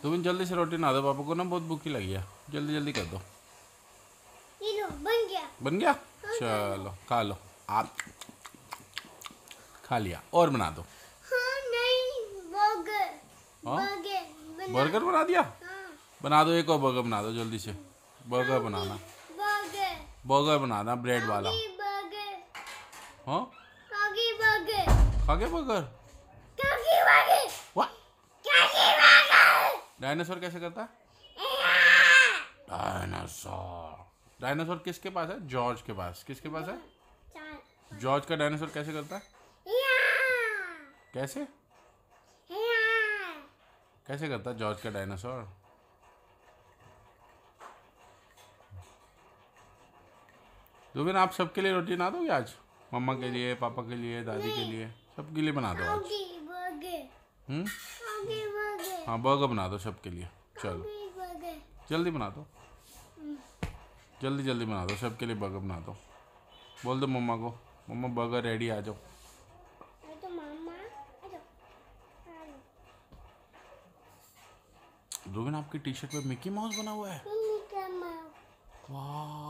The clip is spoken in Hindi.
तुम जल्दी से रोटी ना दो, पापा को ना बहुत भूखी लगी है, जल्दी जल्दी कर दो। ये लो बन गया। बन गया, चलो खा लो। आप खा लिया, और बना दो। हाँ नहीं, बर्गर। हाँ बर्गर बर्गर बना दिया। हाँ बना दो, एक और बर्गर बना दो जल्दी से। बर्गर बनाना, बर्गर। बर्गर बनाना ब्रेड वाला। आगे बर्गर। हाँ आगे बर्गर। खा गए बर्गर। आगे बर्गर। वाह, आगे बर्गर। डायनासोर कैसे करता है? डायनासोर, डायनासोर किसके पास है? जॉर्ज के पास। किसके पास है? चार। जॉर्ज का डायनासोर कैसे करता है? कैसे कैसे करता है जॉर्ज का डायनासोर? रुबिन, आप सबके लिए रोटी बना दोगे आज? मम्मा के लिए, पापा के लिए, दादी के लिए, सबके लिए बना दो आज। आगे बर्गर। आगे बर्गर। हाँ बर्गर बना दो सबके लिए। चलो आगे बर्गर। जल्दी बना दो, जल्दी जल्दी बना दो, सबके लिए बर्गर बना दो। बोल दो मम्मा को, मम्मा बर्गर रेडी, आ जाओ। तो मामा आ जाओ। रुबिन, आपकी टी शर्ट पे मिकी माउस बना हुआ है। Mickey Mouse. वाह,